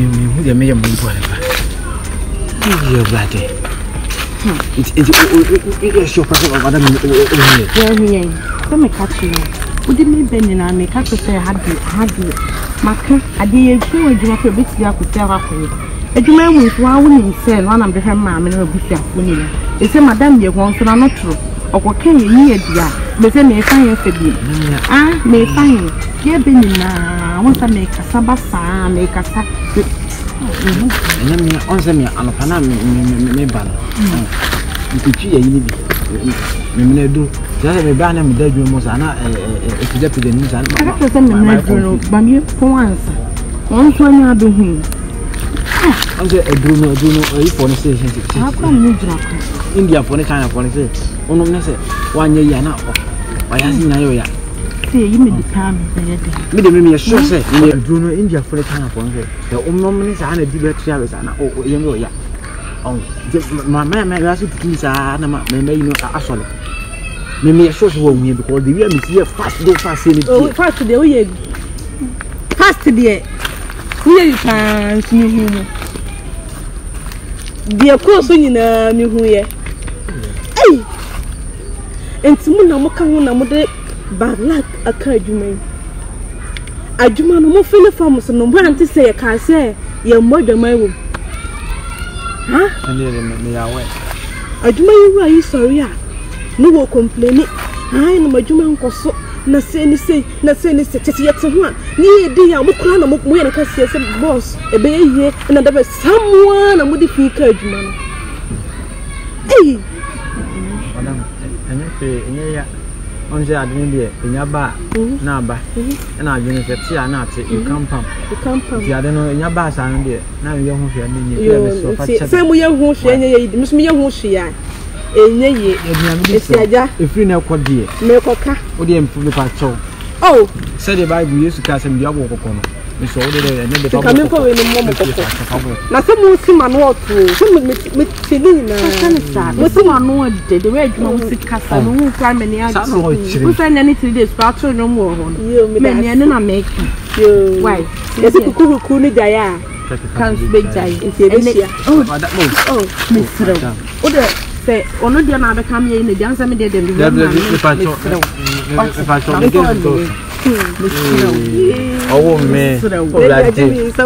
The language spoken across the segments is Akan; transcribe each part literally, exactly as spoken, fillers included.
me who the mayor will go. You're bloody. It's it's your person of Adam. Yeah, come and catch you. Would it mean Benny and I make catch say had you had you. Maka, I did you and you have a bit to tell up for you. A man with one woman said one of the her mamma and a bit of winning. They say, Madame, you want to not true. Or what can you hear, dear? But they may find for you. Ah, may find. Dear Benny, I want to make a sabasa, make a sack. And then me answer me on a panam, me ban. You could see a yibi. Me do. Just a banner with the Mosana, if you deputy news and I have to send my girl, but you for answer. One twenty I do him. I'm say a Bruno, Bruno, a police station. How come you drop India for the kind of police? One of them said, one year now. I asked you now. See, you made the time. Me, the me, sure say, Bruno, India for the kind of police. The woman is an a debate service and oh, you know, yeah. Oh, my man, my last things are, maybe you know, actually. Me me show you me because the way me see fast go fast in it. Oh, fast today, oh yeah. Fast today. We are fast me who. The course when you know me who ye. Hey. And someone na mo kan na mo de bad luck aka adwuma. Adwuma no mo feel from so no brand say ka say ye mo dwama wo. Ha? And me ya we. Adwuma you are you sorry ah. No will complain it. I know my Juman Cosso, na say any say, na say any say, yet to one. Near dear, I'm a clan of Mokway and Cassia boss, a bay here, and another someone, and would if you could, man. Hey, Madam, and if you on the India in your bar, Naba, and I didn't say, I'm not, you can't pump. You can't pump. I don't know in your bar, I'm there. Now you're home here, you say, we are who she, Miss Mia who she are. Enye ye esiaja efiri na kwodie mekoka odi emfu pa cho oh said the bible yesu ka se mbiabo kokko no me so odi de ne de pa me ko we ni mo kokko na se mo si ma no otu se me me tini na sa mo si ma no de de we adwuma mo si kasa no hu kwa me ne agi mo se ne ni three days pa cho no mo ho no me ne ne na make yo why yes kukuru ku ni jaya kan be jaya esia oh oh misro odi say ono dia na be kam ye ne dia nsa me dia dem dia na me pa cho pa cho me do oh me obladi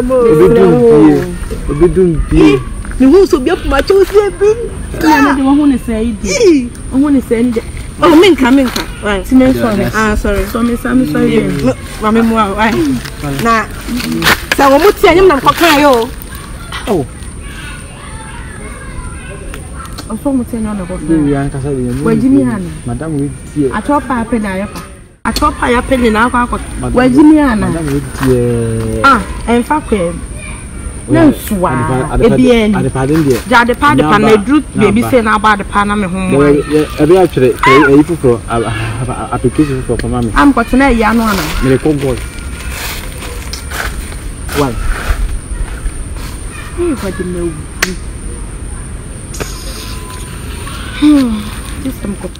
obi dum pie ni hu so bia ma cho se bi na de wo hu ne say di wo hu ne say ndi oh me nka me nka right ti me sorry ah sorry so me sam sorry ma me mo ah na sa wo mo ti anyam na kokran yo oh I'm from Muteno. Where Jimmy Hanna, Madame, we see a top pipe and I a top pipe in our where Jimmy Hanna, ah, and fuck him. No, swag, a bien, at the pardon, dear. Jad the pardon, and they drew baby saying about the Panama home. Every actually, a for application for mammy. I'm got to know Yanwana, Miracle Boy. Why? Hey, what do you know? Hmm, this some cook